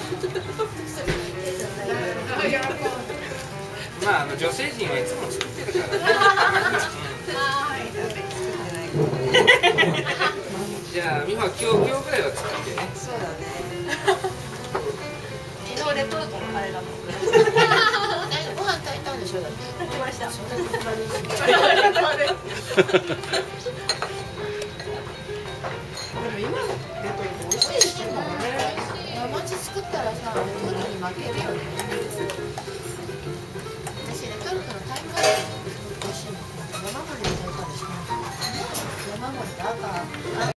まあ女性陣はいつも作ってるからね。じゃあ美穂は今日ぐらいは作ってね。 そうだね。昨日レトルトのカレーだもん。 ご飯炊いたんでしょだって。 炊きました。でも今のレトルト美味しいですよね。 生地作ったらさ、レトルトに負けるよね。